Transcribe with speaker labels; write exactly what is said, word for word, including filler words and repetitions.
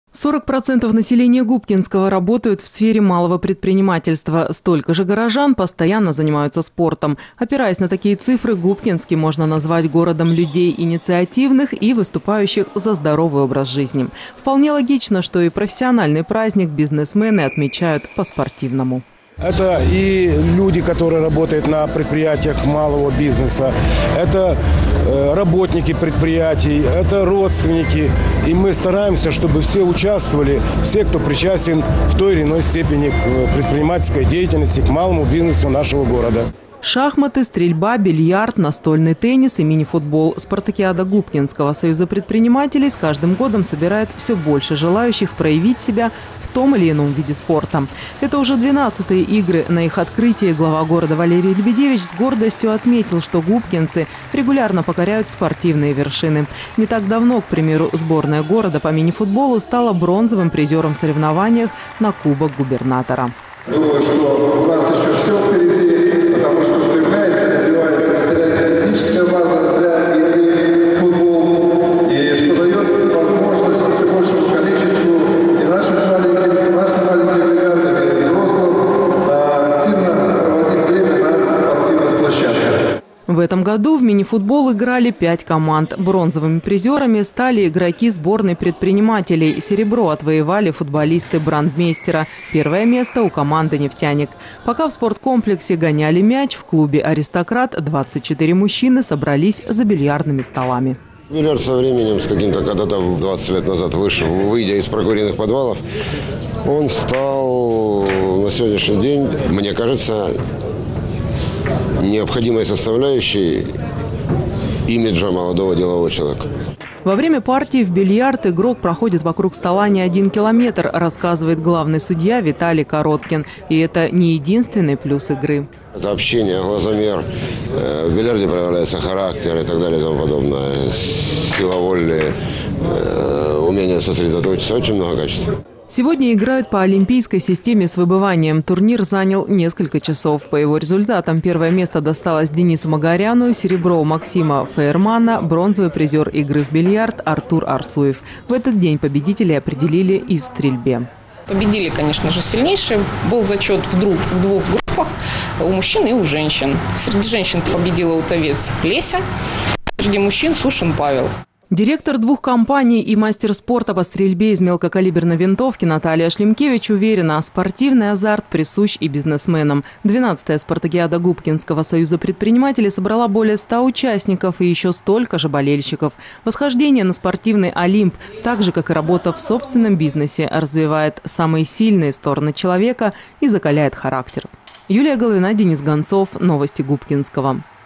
Speaker 1: сорок процентов населения Губкинского работают в сфере малого предпринимательства. Столько же горожан постоянно занимаются спортом. Опираясь на такие цифры, Губкинский можно назвать городом людей инициативных и выступающих за здоровый образ жизни. Вполне логично, что и профессиональный праздник бизнесмены отмечают по-спортивному.
Speaker 2: Это и люди, которые работают на предприятиях малого бизнеса, это работники предприятий, это родственники. И мы стараемся, чтобы все участвовали, все, кто причастен в той или иной степени к предпринимательской деятельности, к малому бизнесу нашего города.
Speaker 1: Шахматы, стрельба, бильярд, настольный теннис и мини-футбол. Спартакиада Губкинского союза предпринимателей с каждым годом собирает все больше желающих проявить себя в том или ином виде спорта. Это уже двенадцатые игры. На их открытии глава города Валерий Лебедевич с гордостью отметил, что губкинцы регулярно покоряют спортивные вершины. Не так давно, к примеру, сборная города по мини-футболу стала бронзовым призером в соревнованиях на Кубок губернатора.
Speaker 3: Думаю, что у нас еще все впереди, потому что укрепляется, развивается материально-техническая база для игры в футбол, и что дает возможность все большему количеству и нашим маленьким, нашим маленьким ребятам, и взрослым активно проводить время на спортивных площадках.
Speaker 1: В этом году в мини-футбол играли пять команд. Бронзовыми призерами стали игроки сборной предпринимателей. Серебро отвоевали футболисты Брандмейстера. Первое место у команды «Нефтяник». Пока в спорткомплексе гоняли мяч, в клубе «Аристократ» двадцать четыре мужчины собрались за бильярдными столами.
Speaker 4: Бильярд со временем, с каким-то когда-то двадцать лет назад вышел, выйдя из прокуренных подвалов, он стал на сегодняшний день, мне кажется, необходимой составляющей имиджа молодого делового человека.
Speaker 1: Во время партии в бильярд игрок проходит вокруг стола не один километр, рассказывает главный судья Виталий Короткин. И это не единственный плюс игры.
Speaker 4: Это общение, глазомер, в бильярде проявляется характер и так далее и тому подобное. Сила воли, умение сосредоточиться, очень много качеств.
Speaker 1: Сегодня играют по олимпийской системе с выбыванием. Турнир занял несколько часов. По его результатам первое место досталось Денису Магаряну, серебро Максима Фейермана, бронзовый призер игры в бильярд Артур Арсуев. В этот день победителей определили и в стрельбе.
Speaker 5: Победили, конечно же, сильнейшие. Был зачет в двух, в двух группах, у мужчин и у женщин. Среди женщин победила утовец Леся, среди мужчин Сушин Павел.
Speaker 1: Директор двух компаний и мастер спорта по стрельбе из мелкокалиберной винтовки Наталья Шлемкевич уверена, спортивный азарт присущ и бизнесменам. двенадцатая спартакиада Губкинского союза предпринимателей собрала более ста участников и еще столько же болельщиков. Восхождение на спортивный Олимп, так же, как и работа в собственном бизнесе, развивает самые сильные стороны человека и закаляет характер. Юлия Головина, Денис Гонцов. Новости Губкинского.